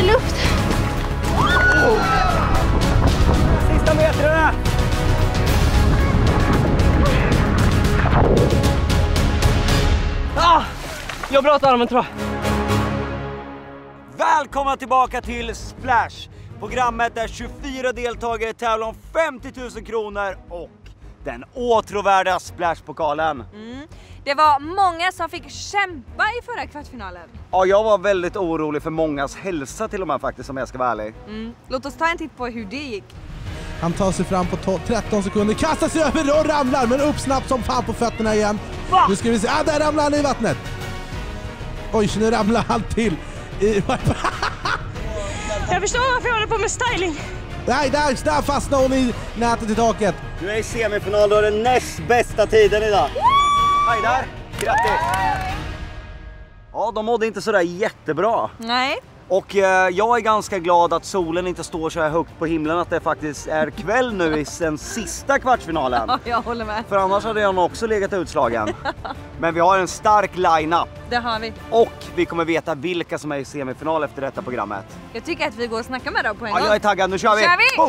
luft. Sista metrarna! Jag bröt armen tror jag. Välkomna tillbaka till Splash! Programmet där 24 deltagare tävlar om 50 000 kronor och den åtråvärda Splash-pokalen. Det var många som fick kämpa i förra kvartsfinalen. Ja, jag var väldigt orolig för mångas hälsa till och med faktiskt, om jag ska vara ärlig. Låt oss ta en titt på hur det gick. Han tar sig fram på 13 sekunder, kastar sig över och ramlar, men upp snabbt som fan på fötterna igen. Nu ska vi se, där ramlar han i vattnet. Oj, nu ramlar han till. Jag förstår varför jag håller på med styling. Nej, där fastnar hon i nätet i taket. Du är i semifinal, du har den näst bästa tiden idag. Hej där, grattis! Ja, de mådde inte sådär jättebra. Nej. Och jag är ganska glad att solen inte står så här högt på himlen, att det faktiskt är kväll nu i den sista kvartsfinalen. Ja, jag håller med. För annars hade jag nog också legat utslagen. Men vi har en stark line-up. Det har vi. Och vi kommer veta vilka som är i semifinal efter detta programmet. Jag tycker att vi går och snackar med dem på en gång. Ja, jag är taggad, nu kör vi! Kör vi! Boom!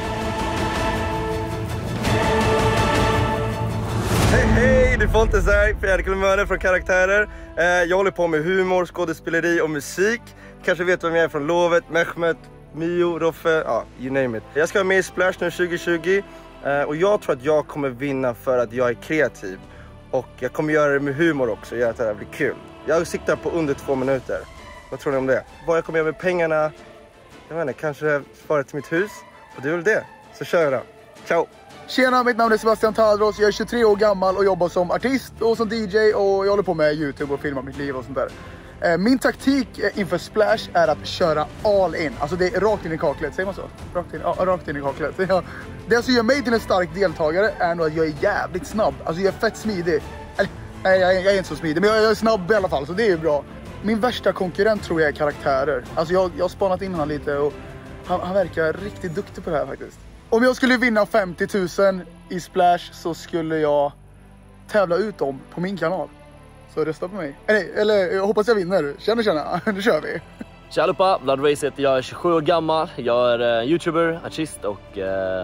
Hej, det är Fontes här, Fjäderkull Möller från Karaktärer. Jag håller på med humor, skådespeleri och musik. Kanske vet vem jag är från Lovet, Mehmet, Mio, Roffe, ja, you name it. Jag ska vara med i Splash nu 2020 och jag tror att jag kommer vinna för att jag är kreativ. Och jag kommer göra det med humor också, göra att det här blir kul. Jag siktar på under 2 minuter. Vad tror ni om det? Vad jag kommer göra med pengarna? Jag vet inte, kanske spara till mitt hus. Och det är väl det. Så kör jag då. Ciao! Tjena, mitt namn är Sebastian Tadros. Jag är 23 år gammal och jobbar som artist och som DJ. Och jag håller på med YouTube och filmar mitt liv och sånt där. Min taktik inför Splash är att köra all in. Alltså det är rakt in i kaklet, säger man så? Rakt in i kaklet. Det som gör mig till en stark deltagare är nog att jag är jävligt snabb. Alltså jag är fett smidig. Nej, jag är inte så smidig, men jag är snabb i alla fall, så det är ju bra. Min värsta konkurrent tror jag är Karaktärer. Alltså jag har spanat in han lite och han verkar riktigt duktig på det här faktiskt. Om jag skulle vinna 50 000 i Splash så skulle jag tävla ut dem på min kanal. Så rösta på mig. Eller jag hoppas jag vinner. Tjena. Nu kör vi. Tja allihopa, Vlad Race heter jag, är 27 år gammal. Jag är YouTuber, artist och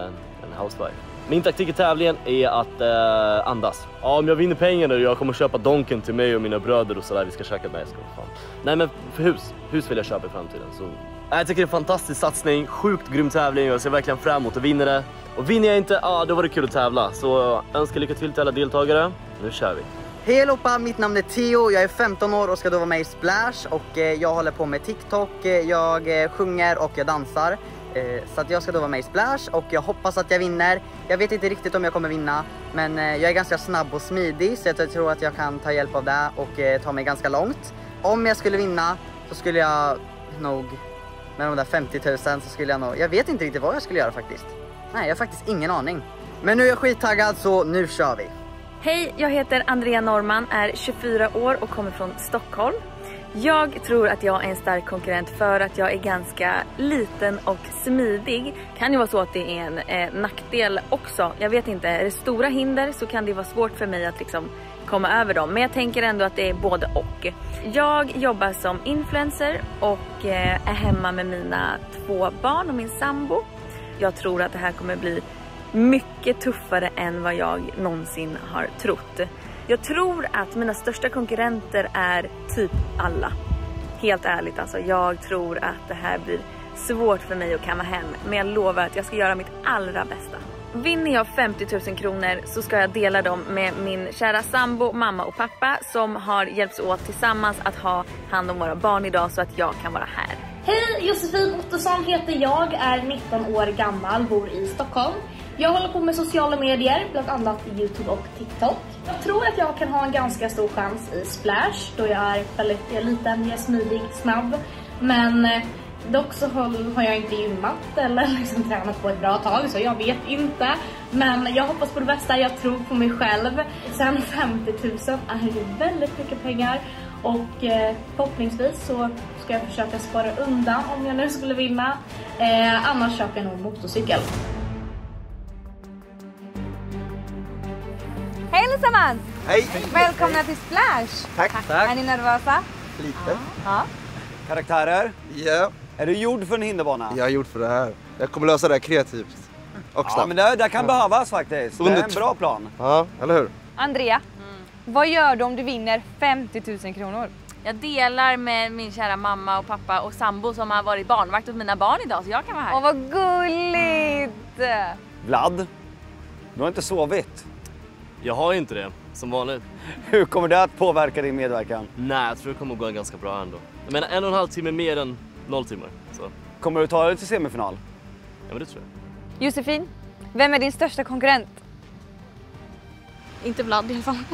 en housewife. Min taktik i tävlingen är att andas. Ja, om jag vinner pengar nu, jag kommer köpa Donken till mig och mina bröder och sådär. Vi ska käka med, fan. Nej, men för hus vill jag köpa i framtiden. Så jag tycker det är en fantastisk satsning, sjukt grym tävling. Jag ser verkligen fram emot att vinna det. Och vinner jag inte, då var det kul att tävla. Så önskar lycka till alla deltagare. Nu kör vi. Hej allihopa, mitt namn är Theo, jag är 15 år och ska då vara med i Splash. Och jag håller på med TikTok, jag sjunger och jag dansar. Så att jag ska då vara med i Splash och jag hoppas att jag vinner. Jag vet inte riktigt om jag kommer vinna, men jag är ganska snabb och smidig. Så jag tror att jag kan ta hjälp av det och ta mig ganska långt. Om jag skulle vinna så skulle jag nog, med de där 50 000 så skulle jag nog, jag vet inte riktigt vad jag skulle göra faktiskt. Nej, jag har faktiskt ingen aning. Men nu är jag skittaggad, så nu kör vi. Hej, jag heter Andrea Norman, är 24 år och kommer från Stockholm. Jag tror att jag är en stark konkurrent för att jag är ganska liten och smidig. Kan ju vara så att det är en nackdel också. Jag vet inte, är det stora hinder så kan det vara svårt för mig att liksom komma över dem. Men jag tänker ändå att det är både och. Jag jobbar som influencer och är hemma med mina 2 barn och min sambo. Jag tror att det här kommer bli mycket tuffare än vad jag någonsin har trott. Jag tror att mina största konkurrenter är typ alla. Helt ärligt alltså, jag tror att det här blir svårt för mig att kamma hem. Men jag lovar att jag ska göra mitt allra bästa. Vinner jag 50 000 kronor så ska jag dela dem med min kära sambo, mamma och pappa som har hjälpts åt tillsammans att ha hand om våra barn idag så att jag kan vara här. Hej, Josefin Ottosson heter jag, är 19 år gammal, bor i Stockholm. Jag håller på med sociala medier, bland annat YouTube och TikTok. Jag tror att jag kan ha en ganska stor chans i Splash då jag är liten, jag är smidig, snabb. Men dock så har jag inte gymmat eller liksom tränat på ett bra tag, så jag vet inte. Men jag hoppas på det bästa, jag tror på mig själv. Sen 50 000 är ju väldigt mycket pengar. Och förhoppningsvis så ska jag försöka spara undan om jag nu skulle vinna. Annars köper jag nog motorcykel. Hej allesammans! Hej! Välkomna till Splash! Tack! Är ni nervösa? Lite. Ja. Karaktärer? Ja. Är du gjord för en hinderbana? Jag är gjord för det här. Jag kommer lösa det här kreativt. Och ja, men det kan behövas faktiskt. Det är en bra plan. Ja, eller hur? Andrea, vad gör du om du vinner 50 000 kronor? Jag delar med min kära mamma och pappa och sambo som har varit barnvakt åt mina barn idag, så jag kan vara här. Åh, vad gulligt! Vlad, du har inte sovit. Jag har inte det, som vanligt. Hur kommer det att påverka din medverkan? Nej, jag tror det kommer gå ganska bra ändå. Jag menar 1,5 timme mer än 0 timmar. Så. Kommer du ta dig till semifinal? Ja, men det tror jag. Josefin, vem är din största konkurrent? Inte Vlad i alla fall.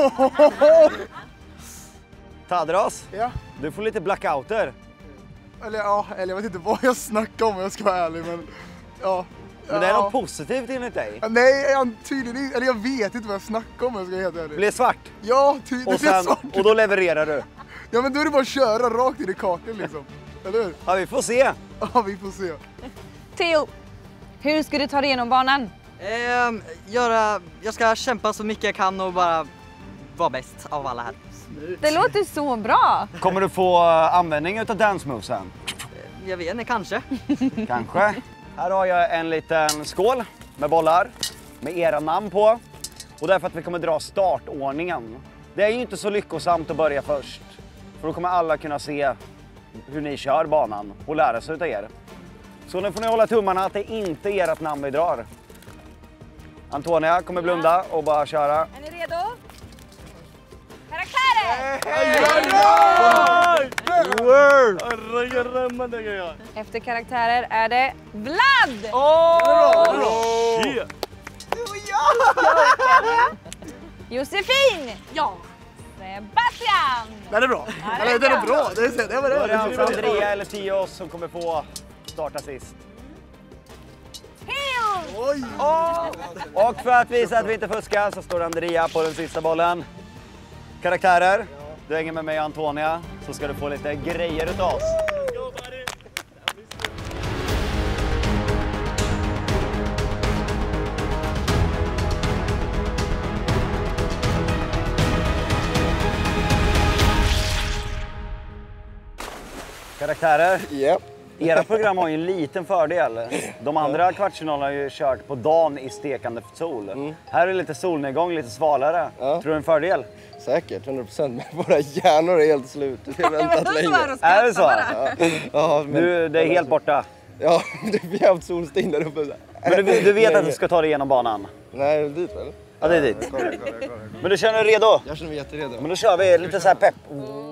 Tadros, Ja. du får lite blackouter. Eller jag vet inte vad jag snackar om, jag ska vara ärlig, men ja. Men det är något positivt enligt dig. Nej, tydligen inte. Eller jag vet inte vad jag snackar om, jag ska vara helt ärlig. Blir svart. Ja, tydligen. Och då levererar du. Ja, men då är det bara att köra rakt in i kakan liksom. Eller hur? Ja, vi får se. Ja, vi får se. Theo, hur ska du ta dig igenom banan? Jag ska kämpa så mycket jag kan och bara vara bäst av alla här. Det låter så bra. Kommer du få användning av dance movesen? Jag vet inte, kanske. Kanske. Här har jag en liten skål med bollar med era namn på. Och därför att vi kommer dra startordningen. Det är ju inte så lyckosamt att börja först. För då kommer alla kunna se hur ni kör banan och lära sig utav er. Så nu får ni hålla tummarna att det inte är ert namn vi drar. Antonia kommer blunda och bara köra. Är ni redo? Karaktärer! Efter karaktärer är det Vlad! Josefin! Ja. Sebastian! Den är bra. Ja, den är bra. Det Då är det alltså Andrea eller Tios som kommer få starta sist. Theo! Oj! Och för att visa att vi inte fuskar så står Andrea på den sista bollen. Karaktärer, du hänger med mig och Antonia så ska du få lite grejer utav oss. Karaktärer, Ja. era program har ju en liten fördel. De andra kvartsfinalerna har ju kört på dagen i stekande sol. Här är det lite solnedgång, lite svalare. Ja. Tror du det är en fördel? Säkert, 100%. Men våra hjärnor är helt slut. Vi har väntat länge. Är det så? Ja, men, Det är helt borta. Ja, vi har haft solsting där uppe. Men du vet att du ska ta dig igenom banan? Nej, det är dit väl? Ja, det är dit. Kolla. Men du känner dig redo? Jag känner mig jätteredo. Men då kör vi lite så här pepp.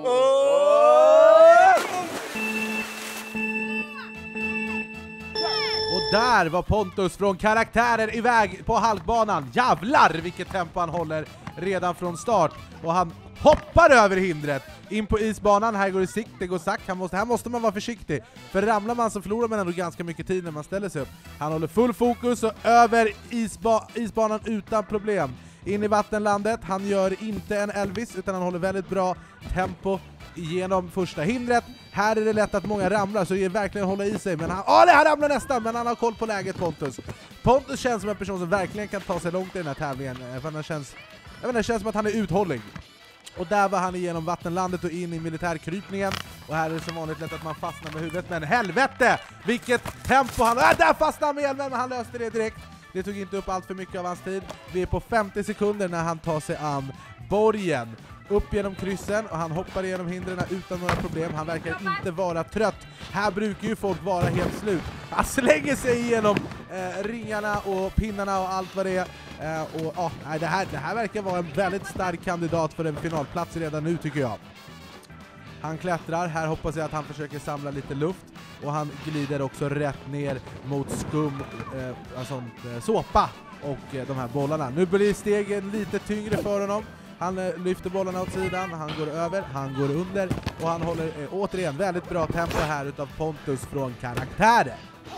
Och där var Pontus från Karaktärer iväg på halkbanan. Jävlar vilket tempo han håller redan från start. Och han hoppar över hindret in på isbanan. Här går det sikt, det går sakta. Här måste man vara försiktig. För ramlar man så förlorar man ändå ganska mycket tid när man ställer sig upp. Han håller full fokus och över isbanan utan problem. In i vattenlandet. Han gör inte en Elvis utan han håller väldigt bra tempo genom första hindret. Här är det lätt att många ramlar så det är verkligen att hålla i sig. Men det här ramlar nästan, men han har koll på läget, Pontus. Pontus känns som en person som verkligen kan ta sig långt i den här tävlingen. För det känns som att han är uthållig. Och där var han igenom vattenlandet och in i militärkrypningen. Och här är det som vanligt lätt att man fastnar med huvudet. Men helvete, vilket tempo han... där fastnade han med hjälmen, men han löste det direkt. Det tog inte upp allt för mycket av hans tid. Vi är på 50 sekunder när han tar sig an borgen. Upp genom kryssen och han hoppar igenom hindren utan några problem. Han verkar inte vara trött. Här brukar ju folk vara helt slut. Han slänger sig igenom ringarna och pinnarna och allt vad det är. Det här verkar vara en väldigt stark kandidat för en finalplats redan nu, tycker jag. Han klättrar. Här hoppas jag att han försöker samla lite luft. Och han glider också rätt ner mot skum, såpa och de här bollarna. Nu blir stegen lite tyngre för honom. Han lyfter bollarna åt sidan, han går över, han går under och han håller återigen väldigt bra tempo här utav Pontus från Karaktärer.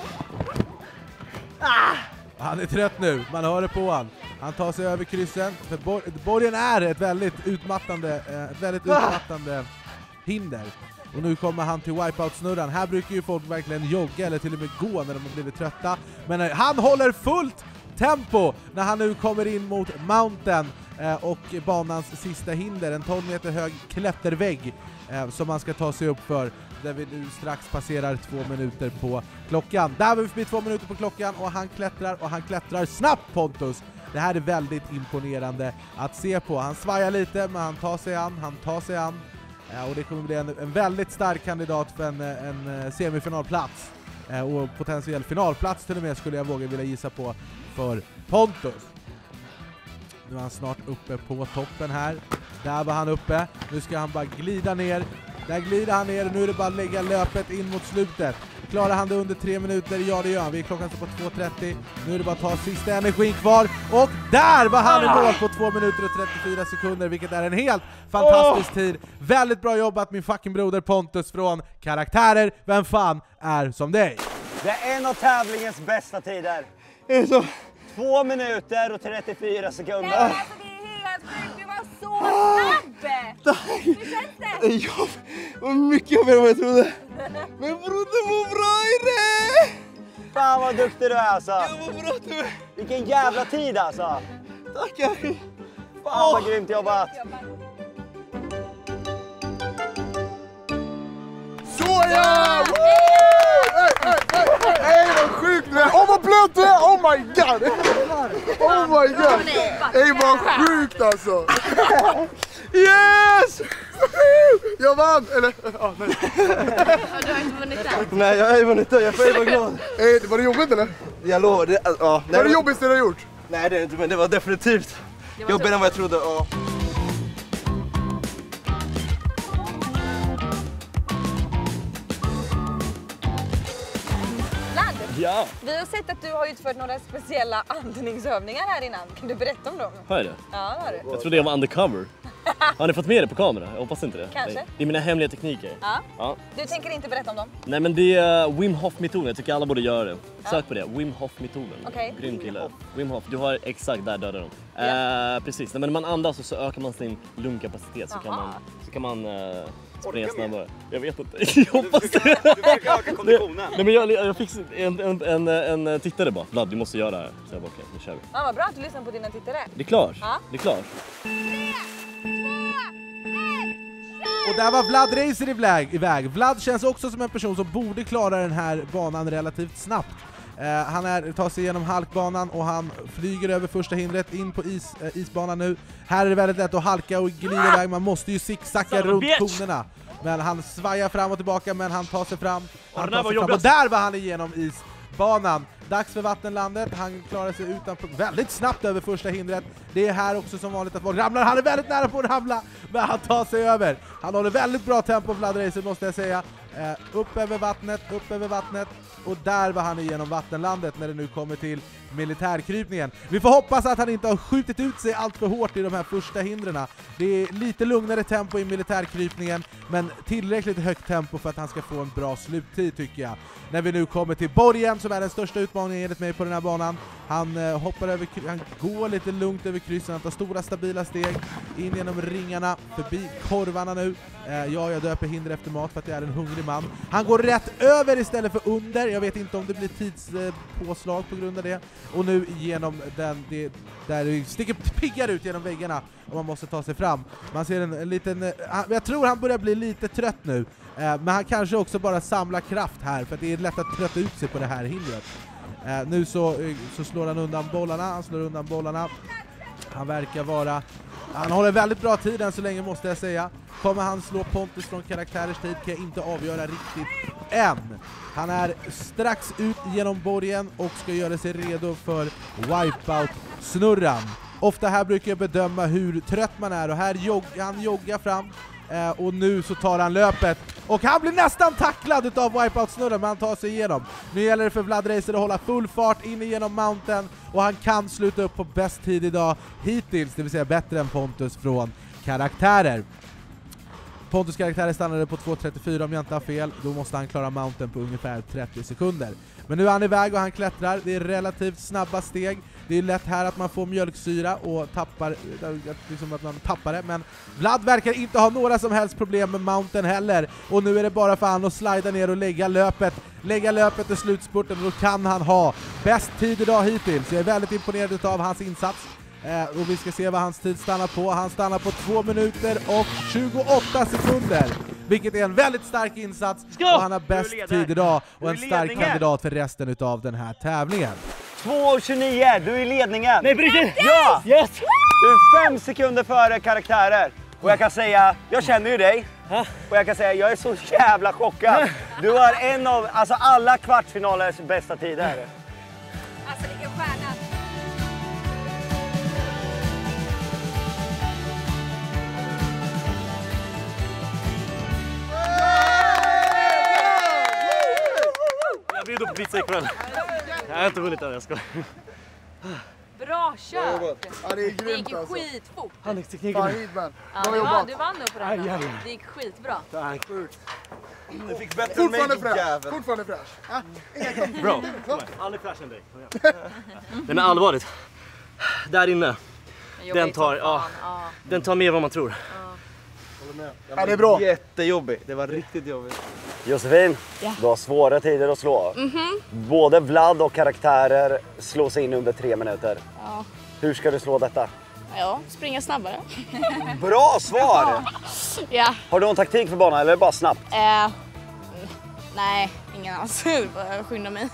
Han är trött nu, man hör det på han. Han tar sig över kryssen, för borgen är ett väldigt utmattande hinder. Och nu kommer han till wipeout-snurran. Här brukar ju folk verkligen jogga eller till och med gå när de har blivit trötta. Men han håller fullt tempo när han nu kommer in mot Mountain och banans sista hinder. En 12 meter hög klättervägg som man ska ta sig upp för. där vi nu strax passerar 2 minuter på klockan. Där var vi förbi 2 minuter på klockan och han klättrar snabbt, Pontus. Det här är väldigt imponerande att se på. Han svajar lite, men han tar sig an. Och det kommer bli en väldigt stark kandidat för en semifinalplats. Och potentiell finalplats till och med, skulle jag våga vilja gissa på, för Pontus. Nu är han snart uppe på toppen här. Där var han uppe. Nu ska han bara glida ner. Där glider han ner och nu är det bara att lägga löpet in mot slutet. Klarar han det under 3 minuter? Ja, det gör han. Vi är klockan så på 2.30. Nu är det bara att ta sista energin kvar. Och där var han i mål på 2 minuter och 34 sekunder, vilket är en helt fantastisk tid. Väldigt bra jobbat, min fucking broder Pontus från Karaktärer. Vem fan är som dig? Det är en av tävlingens bästa tider. 2 minuter och 34 sekunder. Nej, alltså det är helt sjukt, du var så snabb! Hur känns det? Ja, vad mycket jobbigare än vad jag trodde. Men broder, vad bra är det? Fan vad duktig du är alltså. Ja, vad bra du är. Vilken jävla tid alltså. Tackar. Fan vad grymt jobbat. Såja! Ey, vad sjukt du är! Åh, vad blöt du är! Oh my god! Oh my god! Ey, vad sjukt alltså! Yes! Jag vann! Eller? Ja, nej. Du har inte vunnit den. Nej, jag har inte vunnit den. Jag får vara glad. Ey, var det jobbigt eller? Jag lovar. Ja, Var det jobbigt det du har gjort? Nej, det är inte, men det var definitivt jobbigare än vad jag trodde. Ja. Ja. Vi har sett att du har utfört några speciella andningsövningar här innan. Kan du berätta om dem? Har jag det? Ja, det har du. Jag trodde jag var undercover. Har ni fått med det på kamera? Jag hoppas inte det. Kanske. Nej. Det är mina hemliga tekniker. Ja. Du tänker inte berätta om dem? Nej, men det är Wim Hof-metoden. Jag tycker alla borde göra det. Sök på det. Wim Hof-metoden. Okej. Grym kille. Wim Hof. Du har exakt där dödar de. Precis. Nej, men när man andas så ökar man sin lungkapacitet. Så kan man springa snabbare. Jag vet inte. Jag hoppas det. Du försöker öka konditionen. Nej, men jag fick en tittare bara. Vlad, du måste göra det här. Så jag bara, okej, nu kör vi. Ja, vad bra att du lyssnar på dina tittare. Det är klart. Ja. Det är klart. Och där var Vlad Racer iväg. Vlad känns också som en person som borde klara den här banan relativt snabbt. Han tar sig igenom halkbanan och han flyger över första hindret in på isbanan nu. Här är det väldigt lätt att halka och glida iväg. Man måste ju zigzacka runt konerna. Men han svajar fram och tillbaka, men han tar sig fram. Och där var han igenom isbanan. Dags för vattenlandet. Han klarar sig utanför väldigt snabbt över första hindret. Det är här också som vanligt att folk ramlar. Han är väldigt nära på att ramla, men han tar sig över. Han håller väldigt bra tempo, Vlad Racer, måste jag säga. Upp över vattnet. Och där var han igenom vattenlandet när det nu kommer till militärkrypningen. Vi får hoppas att han inte har skjutit ut sig allt för hårt i de här första hindren. Det är lite lugnare tempo i militärkrypningen, men tillräckligt högt tempo för att han ska få en bra sluttid, tycker jag. När vi nu kommer till borgen, som är den största utmaningen enligt mig på den här banan. Han går lite lugnt över kryssen, han tar stora stabila steg in genom ringarna, förbi korvarna nu. Jag döper hinder efter mat för att jag är en hungrig man. Han går rätt över istället för under. Jag vet inte om det blir tidspåslag på grund av det. Och nu genom där det sticker piggar ut genom väggarna och man måste ta sig fram. Man ser en liten... jag tror han börjar bli lite trött nu. Men han kanske också bara samlar kraft här, för att det är lätt att trötta ut sig på det här hindret. Nu så slår han undan bollarna. Han verkar vara... Han håller väldigt bra tid än så länge, måste jag säga. Kommer han slå Pontus från Karaktärers tid kan jag inte avgöra riktigt än. Han är strax ut genom borgen och ska göra sig redo för Wipeout-snurran. Ofta här brukar jag bedöma hur trött man är, och här han joggar fram. Och nu så tar han löpet och han blir nästan tacklad utav Wipeout-snurran, men han tar sig igenom. Nu gäller det för Vlad Racer att hålla full fart in igenom mountain, och han kan sluta upp på bäst tid idag hittills, det vill säga bättre än Pontus från Karaktärer. Pontus Karaktärer stannade på 2.34 om jag inte har fel. Då måste han klara mountain på ungefär 30 sekunder. Men nu är han iväg och han klättrar. Det är relativt snabba steg. Det är lätt här att man får mjölksyra och tappar, liksom att man tappar det. Men Vlad verkar inte ha några som helst problem med mountain heller. Och nu är det bara för han att slida ner och lägga löpet i slutspurten. Då kan han ha bäst tid idag hittills. Jag är väldigt imponerad av hans insats. Och vi ska se vad hans tid stannar på. Han stannar på 2 minuter och 28 sekunder. vilket är en väldigt stark insats. Och han har bäst tid idag och en stark kandidat för resten utav den här tävlingen. 2:29, du är i ledningen. Nej, Brigitte! Ja! Yes! Du är 5 sekunder före karaktärer. Och jag kan säga, jag känner ju dig. Och jag kan säga, jag är så jävla chockad. Du har en av alla kvartsfinalers bästa tider. Alltså vilken stjärna. Jag bjuder på pizza ikväll. Jag har inte vunnit än, jag ska. Bra kört! Ja, det är grymt, det gick ju alltså. skitfort. Handlingstekniken. Fan hit, man. Ja, du vann upp på den här. Det gick skitbra. Tack. Du fick bättre än mig, jävel. Fortfarande fräsch. Bro, aldrig fräsch än dig. Nej men allvarligt. Där inne. Den tar mer vad man tror. Ja, det är bra. Jättejobbigt. Det var riktigt jobbigt. Josefin, du har svåra tider att slå. Både Vlad och karaktärer slås in under 3 minuter. Ja. Hur ska du slå detta? Ja, springa snabbare. Bra svar! Ja. Har du någon taktik för banan eller är det bara snabbt? Nej, ingen alls. Bara skynda mig.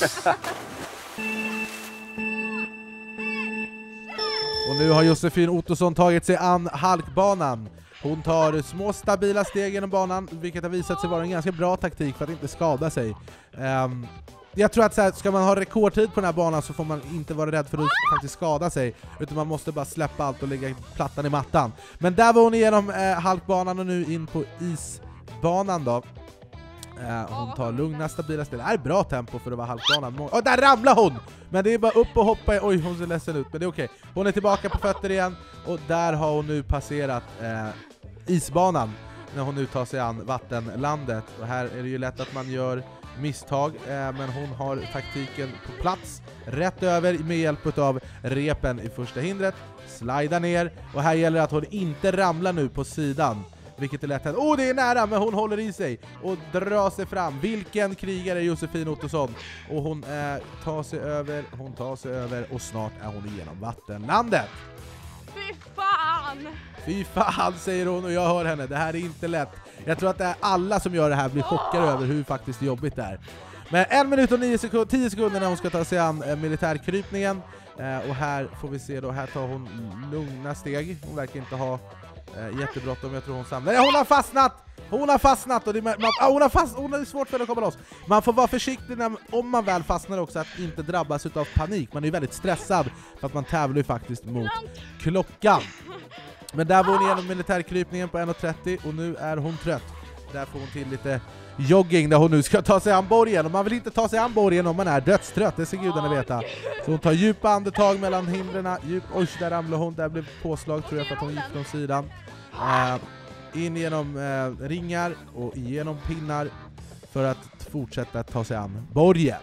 Och nu har Josefin Ottosson tagit sig an halkbanan. Hon tar små stabila steg genom banan, vilket har visat sig vara en ganska bra taktik för att inte skada sig. Jag tror att så här, ska man ha rekordtid på den här banan så får man inte vara rädd för att faktiskt skada sig, utan man måste bara släppa allt och lägga plattan i mattan. Men där var hon igenom halkbanan och nu in på isbanan då. Hon tar lugna, stabila steg. Det är bra tempo för att vara halkbanan. Där ramlar hon! Men det är bara upp och hoppa. Oj, hon ser ledsen ut, men det är okej. Hon är tillbaka på fötter igen och där har hon nu passerat isbanan när hon nu tar sig an vattenlandet. Och här är det ju lätt att man gör misstag, men hon har taktiken på plats. Rätt över med hjälp av repen i första hindret. Slida ner och här gäller det att hon inte ramlar nu på sidan. Vilket är lätt att... det är nära, men hon håller i sig och drar sig fram. Vilken krigare är Josefin Ottosson? Och hon tar sig över och snart är hon igenom vattenlandet. Fy fan! Fy fan, säger hon och jag hör henne. Det här är inte lätt. Jag tror att det är alla som gör det här blir chockade över hur faktiskt jobbigt det är. Men 1 minut och 10 sekunder när hon ska ta sig an militärkrypningen. Och här får vi se då, här tar hon lugna steg. Hon verkar inte ha jättebråttom, jag tror hon samlar. Hon har fastnat! Hon har fastnat och det hon är svårt för att komma loss. Man får vara försiktig om man väl fastnar också att inte drabbas av panik. Man är ju väldigt stressad för att man tävlar ju faktiskt mot klockan. Men där var hon igenom militärkrypningen på 1:30 och nu är hon trött. Där får hon till lite jogging där hon nu ska ta sig an borgen. Och man vill inte ta sig an borgen om man är dödstrött, det ska gudarna veta. Så hon tar djupa andetag mellan hindren. Oj, där ramlade hon, där blev påslag tror jag för att hon gick från sidan. In genom ringar och igenom pinnar för att fortsätta ta sig an borgen.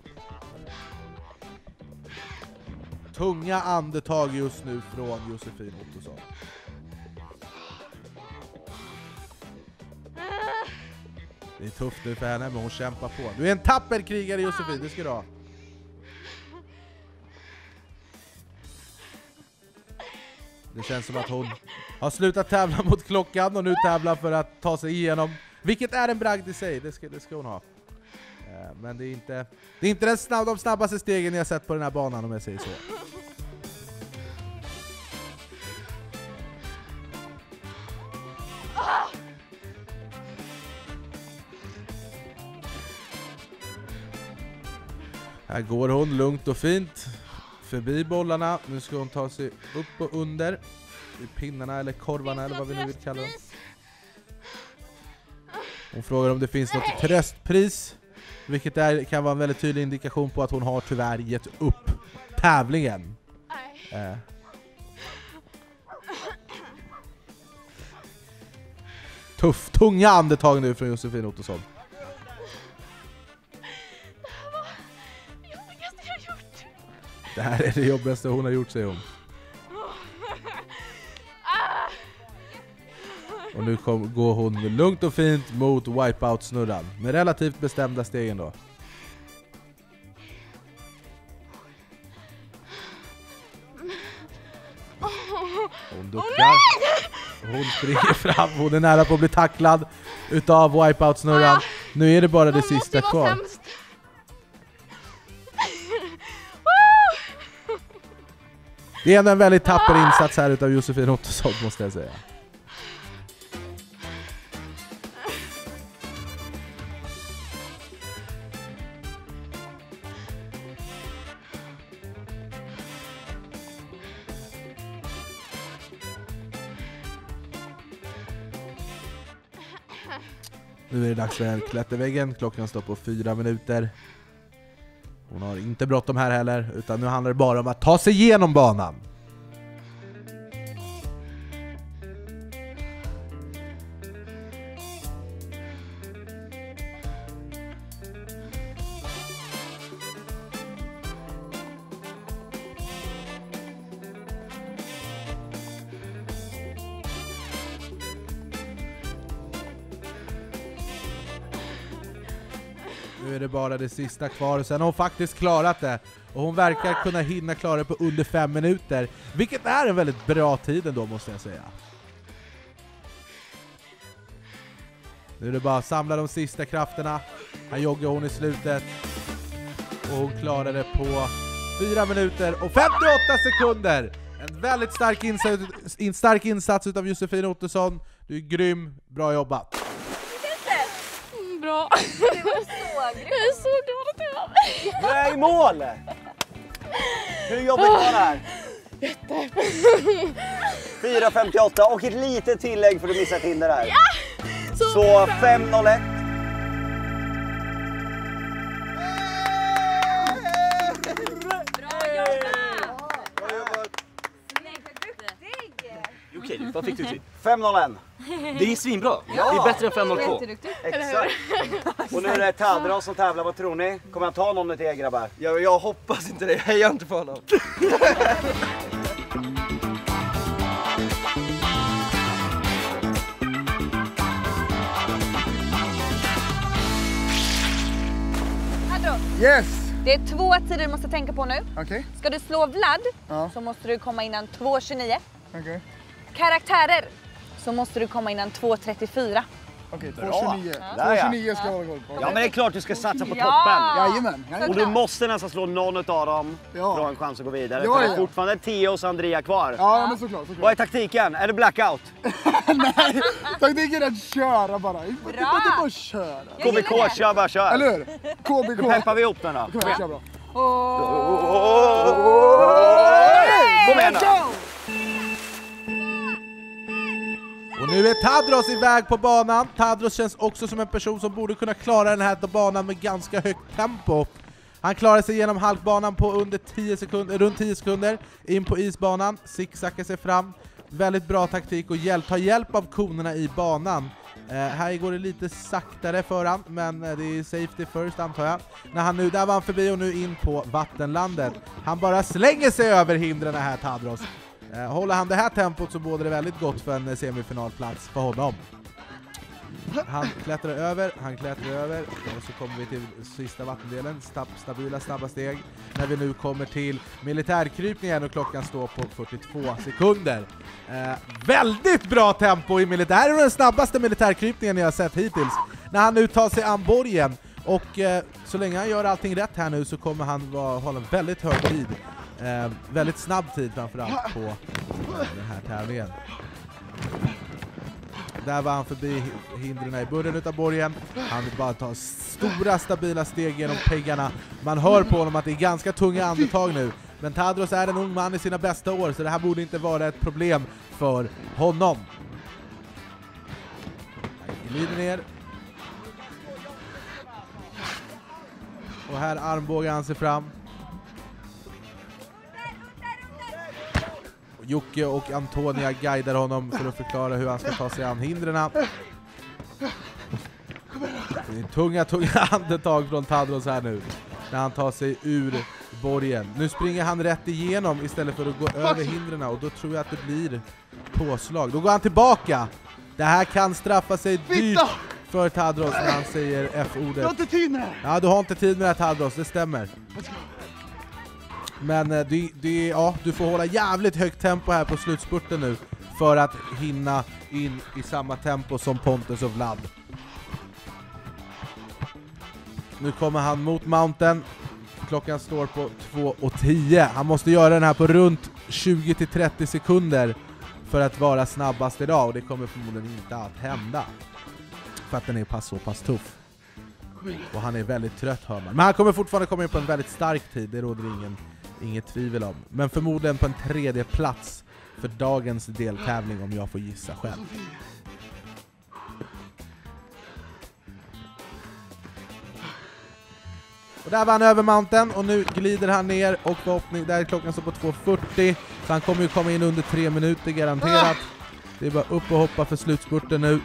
Tunga andetag just nu från Josefin Ottosson. Det är tufft nu för henne, men hon kämpar på. Du är en tapper krigare, Josefin, det ska du ha. Det känns som att hon har slutat tävla mot klockan och nu tävlar för att ta sig igenom. Vilket är en bragd i sig, det ska hon ha. Men det är inte de snabbaste stegen jag sett på den här banan, om jag säger så. Här går hon lugnt och fint förbi bollarna. Nu ska hon ta sig upp och under i pinnarna eller korvarna eller vad vi nu vill kalla dem. Hon frågar om det finns något tröstpris, vilket kan vara en väldigt tydlig indikation på att hon har tyvärr gett upp tävlingen. Tunga andetag nu från Josefin Ottosson. Det här är det jobbigaste hon har gjort, säger hon. Och nu går hon lugnt och fint mot wipeout-snurran. Med relativt bestämda stegen då. Hon duckar. Hon springer fram. Hon är nära på att bli tacklad. utav Wipeout-snurran. Nu är det bara det sista kvar. Sämst. Det är ändå en väldigt tapper insats här utav Josefin Ottosson, måste jag säga. Nu är det dags för klätterväggen. Klockan står på 4 minuter. Hon har inte bråttom här heller, utan nu handlar det bara om att ta sig igenom banan. Nu är det bara det sista kvar och sen har hon faktiskt klarat det. Och hon verkar kunna hinna klara det på under 5 minuter. Vilket är en väldigt bra tid ändå, måste jag säga. Nu är det bara att samla de sista krafterna. Här joggar hon i slutet. Och hon klarar det på 4 minuter och 58 sekunder. En väldigt stark insats utav Josefin Ottosson. Du är grym, bra jobbat. Bra. Det var så grymt. Jag är så glad att jag var. Du är i mål! Hur jobbigt var det här? Jätte. 4.58 och ett litet tillägg för att missa ett hinder här. Ja! Så 5.01. Bra jobbat! Bra jobbat! Okej, vad fick du till? 5.01. Det är svinbra. Ja. Det är bättre än 5.02. Exakt. Och nu är det Tadros som tävlar. Vad tror ni? Kommer han ta någon till er, grabbar? Jag hoppas inte det. Heja inte på honom. Yes! Det är 2 tider du måste tänka på nu. Okej. Ska du slå Vlad Ja. så måste du komma innan 2.29. Okej. Karaktärer så måste du komma innan 2.34. Okej, Bra. 2.29. Där, ja. 2.29 ska jag hålla koll på. Ja, men det är klart du ska satsa på Ja. toppen. Jajamän. Och du måste nästan slå någon av dem Ja. för att ha en chans att gå vidare. Ja, För det är ja. fortfarande Theos och Andrea kvar. Ja, men såklart. Vad är taktiken? Är det blackout? Nej, taktiken är att köra bara. Det är bara att köra. KBK, kör bara kör. Eller hur? KBK. Hur peppar vi ihop den då? Kom igen, kör bra. Kom igen då! Och nu är Tadros iväg på banan. Tadros känns också som en person som borde kunna klara den här banan med ganska högt tempo. Han klarar sig genom halkbanan på under 10 sekunder, runt 10 sekunder. In på isbanan, zigzaggar sig fram. Väldigt bra taktik och ta hjälp av konerna i banan. Här går det lite saktare för han, men det är safety first antar jag. Där var han förbi och nu in på vattenlandet. Han bara slänger sig över hindren här, Tadros. Håller han det här tempot så bådar det väldigt gott för en semifinalplats för honom. Han klättrar över och så kommer vi till sista vattendelen. Stabila, snabba steg. När vi nu kommer till militärkrypningen och klockan står på 42 sekunder. Väldigt bra tempo i militär. Det är den snabbaste militärkrypningen jag har sett hittills. När han nu tar sig an borgen. Och så länge han gör allting rätt här nu så kommer han hålla en väldigt hög tid. Väldigt snabb tid framförallt på den här tävlingen. Där var han förbi hindren i början utav borgen. Han vill bara ta stora stabila steg genom peggarna. Man hör på honom att det är ganska tunga andetag nu. Men Tadros är en ung man i sina bästa år så det här borde inte vara ett problem för honom. Han glider ner. Och här armbågar han sig fram. Jocke och Antonia guidar honom för att förklara hur han ska ta sig an hindren. Det är tunga andetag från Tadros här nu när han tar sig ur borgen. Nu springer han rätt igenom istället för att gå över hindren och då tror jag att det blir påslag. Då går han tillbaka. Det här kan straffa sig dyrt för Tadros när han säger F-ordet. Du har inte tid med det. Ja, du har inte tid med det här, Tadros, det stämmer. Men du får hålla jävligt högt tempo här på slutspurten nu för att hinna in i samma tempo som Pontus och Vlad. Nu kommer han mot Mountain. Klockan står på 2:10. Han måste göra den här på runt 20-30 sekunder för att vara snabbast idag. Och det kommer förmodligen inte att hända. För att den är så pass tuff. Och han är väldigt trött, hör man. Men han kommer fortfarande komma in på en väldigt stark tid. Det råder inget tvivel om. Men förmodligen på en 3:e plats för dagens deltävling, om jag får gissa själv. Och där var han över Mountain och nu glider han ner och förhoppning, där klockan står på 2:40. Så han kommer ju komma in under 3 minuter garanterat. Det är bara upp och hoppa för slutspurten nu.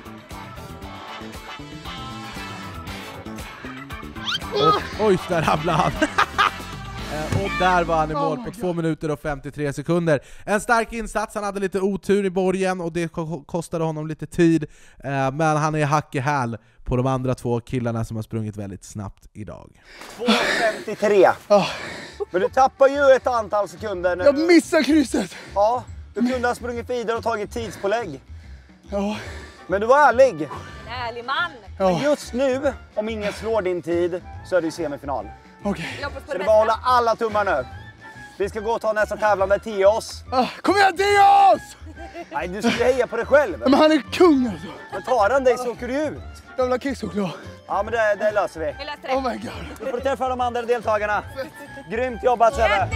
Och, oj, där ramlade han. Och där var han i mål på 2 minuter och 53 sekunder. En stark insats, han hade lite otur i borgen och det kostade honom lite tid. Men han är hack i häl på de andra 2 killarna som har sprungit väldigt snabbt idag. 2:53. Men du tappar ju ett antal sekunder. Jag missar krysset. Ja, du kunde ha sprungit vidare och tagit tidspålägg. Ja. Men du var ärlig. Ärlig man. Ja. Men just nu, om ingen slår din tid, så är det semifinal. Okej. Så det är bara att hålla alla tummar nu. Vi ska gå och ta nästa tävlande, Theos. Kom igen, Theos! Nej, du ska heja på dig själv. Men han är kung alltså. Men tar han dig så åker du ut. Jag vill ha kickchoklad. Ja, men det löser vi. Vi löser det. Oh my god. Nu får du träffa de andra deltagarna. Grymt jobbat, Sebbe.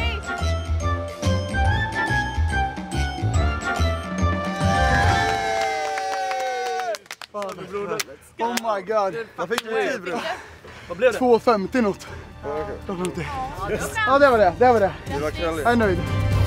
Oh my god. Vad fick du tid, bror? Vad blev det? 2:50 något. Ja, det var det. Det var det. Det var knalligt. Jag är nöjd.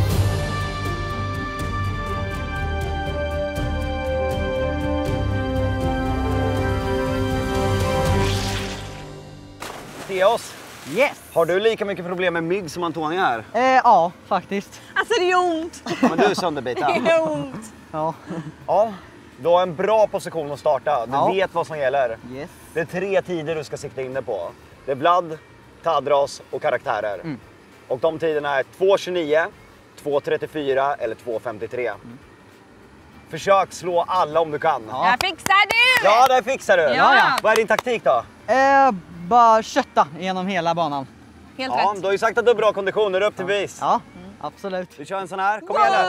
Theos, Yes! har du lika mycket problem med mygg som Antonia här? Ja, faktiskt. Alltså det är ont. Men du är sönderbitad. Det är ont. Ja. Ja, du har en bra position att starta. Du vet vad som gäller. Yes. Det är 3 tider du ska sikta in dig på. Det är Vlad, Tadros och karaktärer. Och de tiderna är 2:29, 2:34 eller 2:53. Försök slå alla om du kan. Jag fixar du! Ja, det fixar du. Ja. Vad är din taktik då? Bara kötta genom hela banan. Helt Ja, rätt. du har ju sagt att du har bra kondition. Nu är det upp till bevis. Ja, absolut. Vi kör en sån här. Kom igen nu.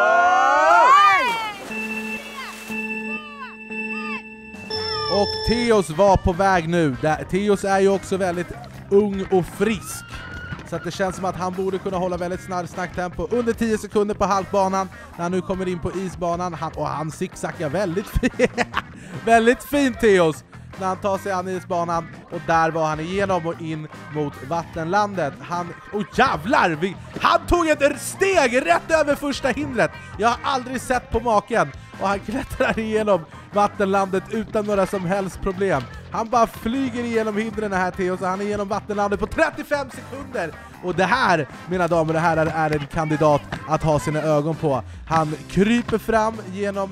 Och Theos var på väg nu. Theos är ju också väldigt ung och frisk. Så att det känns som att han borde kunna hålla väldigt snabbt tempo. Under 10 sekunder på halkbanan. När han nu kommer in på isbanan. Han zigzaggar väldigt fint. Väldigt fint, Theos. När han tar sig an isbanan. Och där var han igenom och in mot vattenlandet. Jävlar! Han tog ett steg rätt över första hindret. Jag har aldrig sett på maken. Och han klättrar igenom vattenlandet utan några som helst problem. Han bara flyger igenom hindren här, Theos, och han är igenom vattenlandet på 35 sekunder. Och det här, mina damer och herrar, är en kandidat att ha sina ögon på. Han kryper fram genom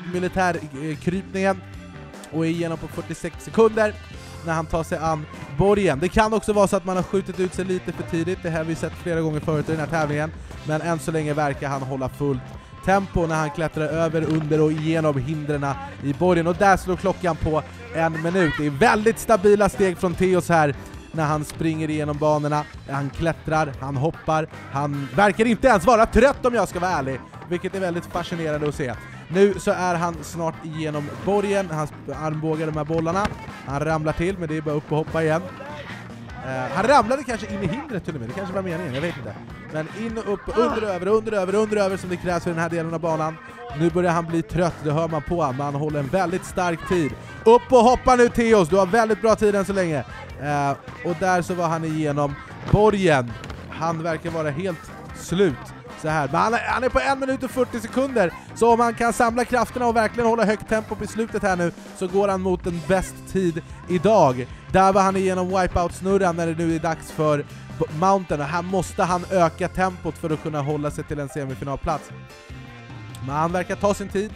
militärkrypningen och är igenom på 46 sekunder när han tar sig an borgen. Det kan också vara så att man har skjutit ut sig lite för tidigt. Det här har vi sett flera gånger förut i den här tävlingen. Men än så länge verkar han hålla fullt tempo när han klättrar över, under och igenom hindren i borgen. Och där slår klockan på 1 minut. Det är väldigt stabila steg från Theos här när han springer igenom banorna. Han klättrar, han hoppar. Han verkar inte ens vara trött, om jag ska vara ärlig. Vilket är väldigt fascinerande att se. Nu så är han snart igenom borgen. Han armbågar de här bollarna. Han ramlar till, men det är bara upp och hoppa igen. Han ramlade kanske in i hindret till och med. Det kanske var meningen, jag vet inte. Men in och upp, under över som det krävs för den här delen av banan. Nu börjar han bli trött, det hör man på. Man håller en väldigt stark tid. Upp och hoppa nu, Theos. Du har väldigt bra tid än så länge. Och där så var han igenom borgen. Han verkar vara helt slut. Så här. Men han är på 1 minut och 40 sekunder. Så om han kan samla krafterna och verkligen hålla högt tempo på slutet här nu, så går han mot en bäst tid idag. Där var han igenom wipeout-snurran när det nu är dags för Mountain. Här måste han öka tempot för att kunna hålla sig till en semifinalplats. Men han verkar ta sin tid.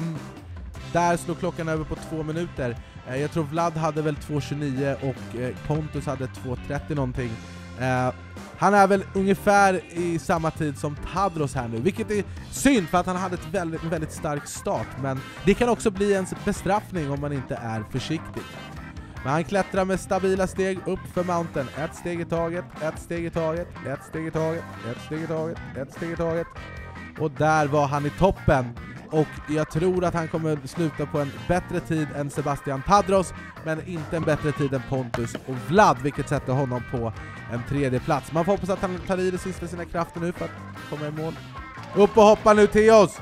Där slår klockan över på 2 minuter. Jag tror Vlad hade väl 2:29 och Pontus hade 2:30 någonting. Han är väl ungefär i samma tid som Tadros här nu, vilket är synd för att han hade en väldigt stark start, men det kan också bli en bestraffning om man inte är försiktig. Men han klättrar med stabila steg upp för mountain. Ett steg i taget, ett steg i taget, ett steg i taget, ett steg i taget, ett steg i taget. Och där var han i toppen. Och jag tror att han kommer sluta på en bättre tid än Sebastian Tadros, men inte en bättre tid än Pontus och Vlad, vilket sätter honom på en tredje plats. Man får hoppas att han tar i det sista sina krafter nu för att komma i mål. Upp och hoppa nu, Theos!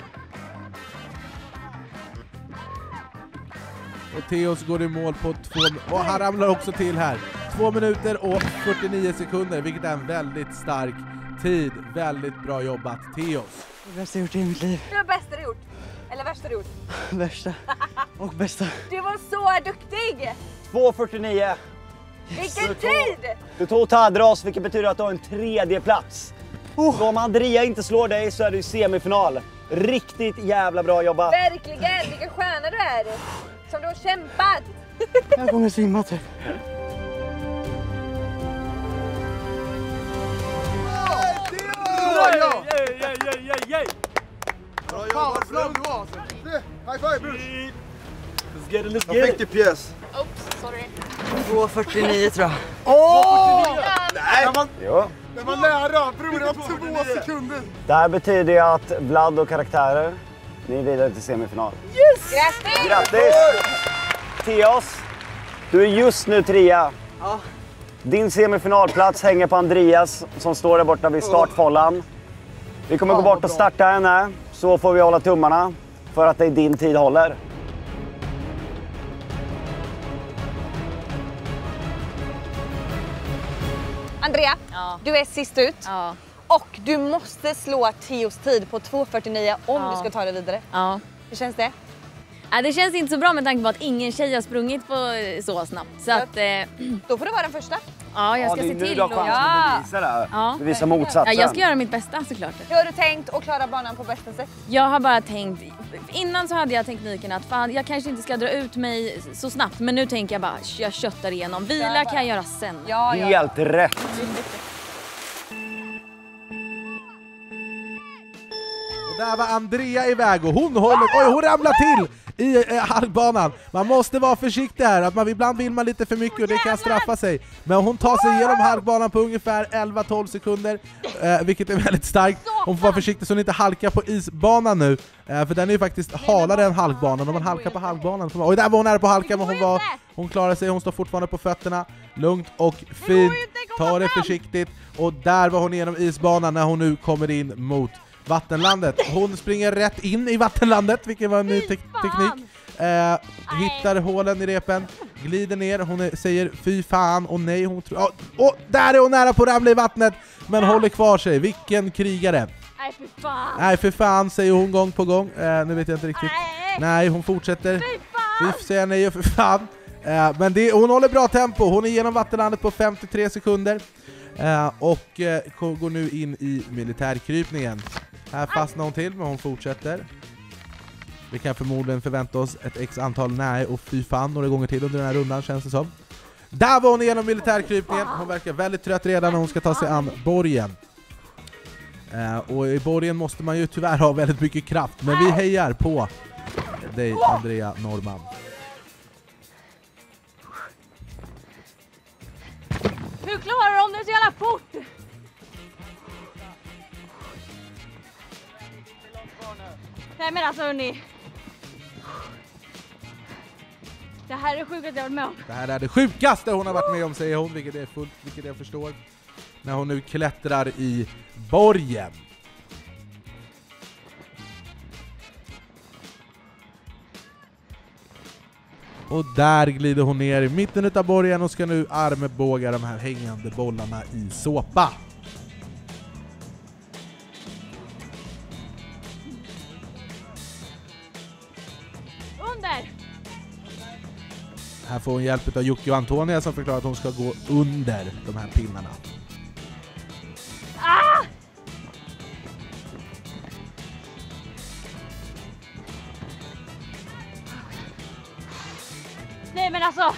Och Theos går i mål på 2 och han ramlar också till här. 2 minuter och 49 sekunder, vilket är en väldigt stark tid. Väldigt bra jobbat, Theos. Det bästa jag gjort i mitt liv. Det var bästa du gjort. Eller värsta du gjort. Värsta och bästa. Du var så duktig. 2.49. Vilken tid! Du tog Tadros, vilket betyder att du har en tredje plats. Så om Andrea inte slår dig så är du i semifinal. Riktigt jävla bra jobbat. Verkligen, vilken stjärna du är. Som du har kämpat. Jag kommer svimma typ. Bra jobbat, bra. High five, Bruce! Let's get it, let's Jag get fick it. till pjäs. Oops, sorry. 2.49 tror jag. Nej! Jo. Det var nära, bror, det var 2 sekunder. Det här betyder ju att Vlad och karaktärer, ni är vidare till semifinal. Yes! Grattis! Grattis! Theos, du är just nu 3. Ja. Din semifinalplats hänger på Andreas som står där borta vid startfållan. Vi kommer gå bort och starta henne, så får vi hålla tummarna för att det är din tid håller. Andrea, du är sist ut. Ja. Och du måste slå Theos tid på 2.49 om du ska ta det vidare. Ja. Hur känns det? Det känns inte så bra med tanke på att ingen tjej har sprungit på så snabbt. Så att, Då får du vara den första. ja, jag ska det är se nu till. du har chansen att bevisa det här. Ja. Bevisa motsatsen. Ja, jag ska göra mitt bästa såklart. Hur har du tänkt att klara banan på bästa sätt? Jag har bara tänkt, innan så hade jag tekniken att fan, jag kanske inte ska dra ut mig så snabbt. Men nu tänker jag bara, jag köttar igenom. Vila kan jag göra sen. Ja. Helt rätt. Och där var Andrea iväg och hon hon ramlar till i halkbanan. Man måste vara försiktig här, att ibland vill man lite för mycket och det kan straffa sig. Men hon tar sig igenom halkbanan på ungefär 11-12 sekunder, vilket är väldigt starkt. Hon får vara försiktig så hon inte halkar på isbanan nu, för den är ju faktiskt halare än halkbanan. Om man halkar på halkbanan, och där var hon nära på halka, men hon klarar sig, hon står fortfarande på fötterna. Lugnt och fint, ta det försiktigt. Och där var hon igenom isbanan när hon nu kommer in mot vattenlandet. Hon springer rätt in i vattenlandet, vilket var en ny teknik. Hittar hålen i repen, glider ner, hon säger fy fan och nej, hon tror... Och där är hon nära på att ramla i vattnet, men håller kvar sig. Vilken krigare. Nej, för fan. Nej, för fan, säger hon gång på gång. Nu vet jag inte riktigt. Nej, hon fortsätter. Vi säger nej och för fan. Men hon håller bra tempo. Hon är genom vattenlandet på 53 sekunder. Och går nu in i militärkrypningen. Här fastnar hon till, men hon fortsätter. Vi kan förmodligen förvänta oss ett x antal nej och fy fan några gånger till under den här rundan, känns det som. Där var hon igenom militärkrypningen. Hon verkar väldigt trött redan när hon ska ta sig an borgen. Och i borgen måste man ju tyvärr ha väldigt mycket kraft. Men vi hejar på dig, Andrea Norman. Hur klarar de det så jävla fort? Nej men alltså hörni. Det här är det sjukaste jag varit med om. Det här är det sjukaste hon har varit med om, säger hon, vilket jag förstår. När hon nu klättrar i borgen. Och där glider hon ner i mitten av borgen och ska nu armbåga de här hängande bollarna i såpa. Under! Här får hon hjälp av Jocke och Antonia som förklarar att hon ska gå under de här pinnarna. Ah! Nej men alltså.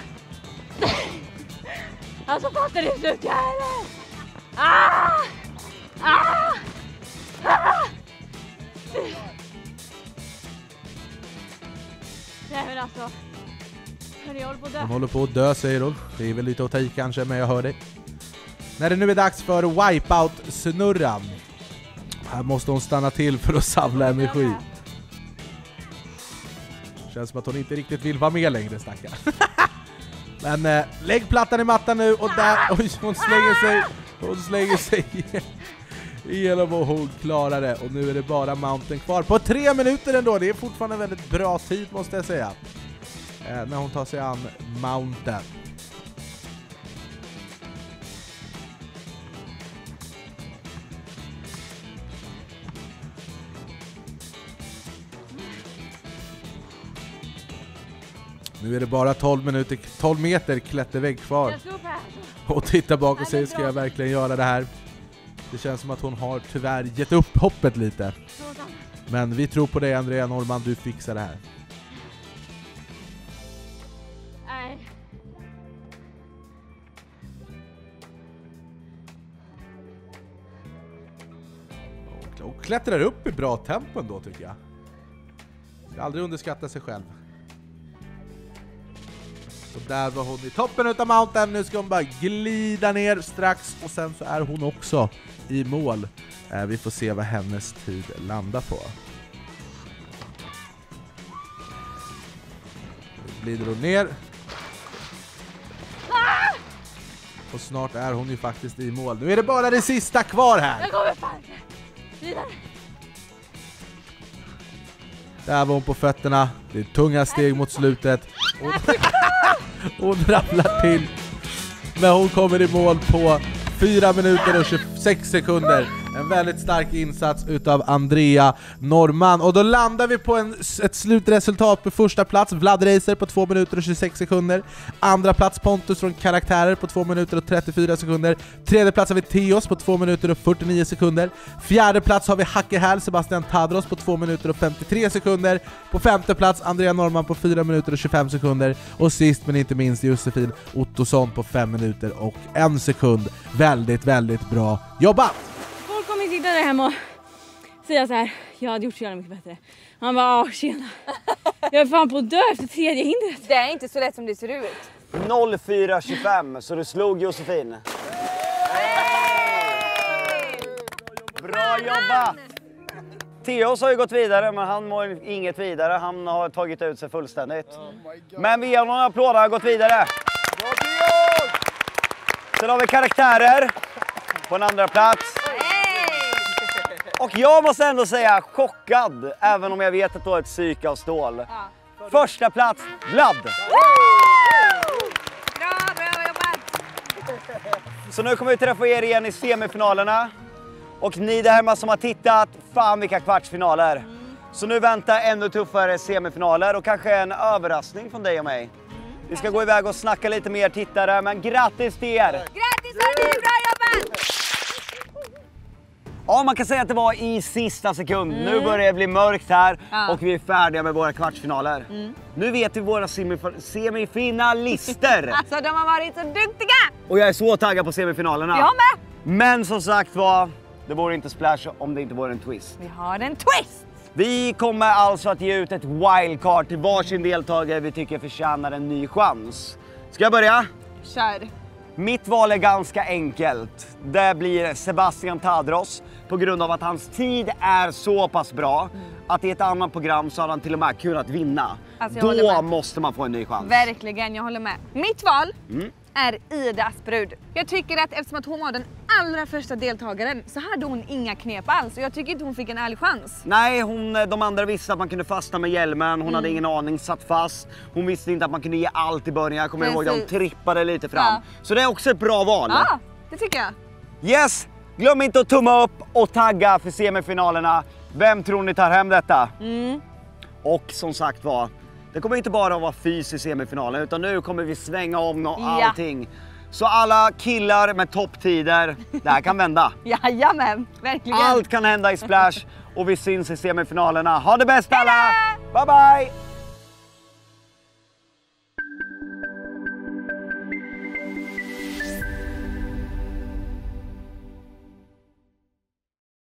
Alltså fattar du slut jag eller? Ah! Ah! Ah! Nej men alltså. Jag håller på att dö. Hon håller på att dö, säger hon. Det är väl lite att ta i kanske, men jag hör dig. När det nu är dags för wipeout-snurran. Här måste hon stanna till för att samla energi. Känns som att hon inte riktigt vill vara med längre, stackar. Men lägg plattan i mattan nu och där... Oj, hon slänger sig igenom och hon klarar det. Och nu är det bara Mountain kvar på 3 minuter ändå. Det är fortfarande en väldigt bra tid, måste jag säga. När hon tar sig an Mountain. Nu är det bara 12 meter klättervägg kvar. Och titta bak och säga, ska jag verkligen göra det här? Det känns som att hon har tyvärr gett upp hoppet lite. Men vi tror på dig, Andrea Norman, du fixar det här. Nej. Och klättrar upp i bra tempo då, tycker jag. Ska aldrig underskatta sig själv. Och där var hon i toppen utav Mountain. Nu ska hon bara glida ner strax. Och sen så är hon också i mål. Vi får se vad hennes tid landar på. Nu glider hon ner. Och snart är hon ju faktiskt i mål. Nu är det bara det sista kvar här. Jag kommer fan vidare. Där var hon på fötterna. Det är tunga steg mot slutet. Hon ramlar till. Men hon kommer i mål på 4 minuter och 26 sekunder. En väldigt stark insats utav Andrea Norman. Och då landar vi på ett slutresultat på första plats. Vlad Racer på 2 minuter och 26 sekunder. Andra plats Pontus från Karaktärer på 2 minuter och 34 sekunder. Tredje plats har vi Theos på 2 minuter och 49 sekunder. Fjärde plats har vi Hackehäl Sebastian Tadros på 2 minuter och 53 sekunder. På femte plats Andrea Norman på 4 minuter och 25 sekunder. Och sist men inte minst Josefin Ottosson på 5 minuter och 1 sekund. Väldigt, väldigt bra jobbat! Folk kommer sitta där hemma och säga så här: jag hade gjort så jävla mycket bättre. Han bara, tjena. Jag är fan på att dö efter tredje hindret. Det är inte så lätt som det ser ut. 04.25, så du slog Josefin. Bra jobbat! Theos har ju gått vidare, men han mår inget vidare. Han har tagit ut sig fullständigt. Men vi ger honom en applåd, han har gått vidare. Sen har vi Karaktärer på en andra plats. Och jag måste ändå säga chockad, även om jag vet att det var ett psyke av stål. Första plats, Vlad. Bra jobbat! Så nu kommer vi träffa er igen i semifinalerna. Och ni där hemma som har tittat, fan vilka kvartsfinaler. Så nu väntar ännu tuffare semifinaler och kanske en överraskning från dig och mig. Vi ska gå iväg och snacka lite mer tittare, men grattis till er! Grattis hörni, bra jobbat! Ja, man kan säga att det var i sista sekund. Nu börjar det bli mörkt här och vi är färdiga med våra kvartsfinaler. Nu vet vi våra semifinalister. Alltså de har varit så duktiga! Och jag är så taggad på semifinalerna. Jag med! Men som sagt var, det vore inte splash om det inte vore en twist. Vi har en twist! Vi kommer alltså att ge ut ett wildcard till varsin deltagare vi tycker förtjänar en ny chans. Ska jag börja? Kör! Mitt val är ganska enkelt. Det blir Sebastian Tadros på grund av att hans tid är så pass bra att i ett annat program så har han till och med kunnat vinna. Alltså, då måste man få en ny chans. Verkligen, jag håller med. Mitt val är Ida Asprud. Jag tycker att eftersom att hon var den allra första deltagaren så hade hon inga knep alls. Och jag tycker inte hon fick en ärlig chans. Nej, de andra visste att man kunde fastna med hjälmen. Hon hade ingen aning, satt fast. Hon visste inte att man kunde ge allt i början. Jag kommer ihåg att de trippade lite fram. Ja. Så det är också ett bra val. Ja, det tycker jag. Yes! Glöm inte att tumma upp och tagga för semifinalerna. Vem tror ni tar hem detta? Och som sagt var, det kommer inte bara att vara fysiskt i semifinalen utan nu kommer vi svänga om allting. Så alla killar med topptider, det här kan vända. Jajamän, verkligen. Allt kan hända i Splash och vi syns i semifinalerna. Ha det bäst alla! Bye bye!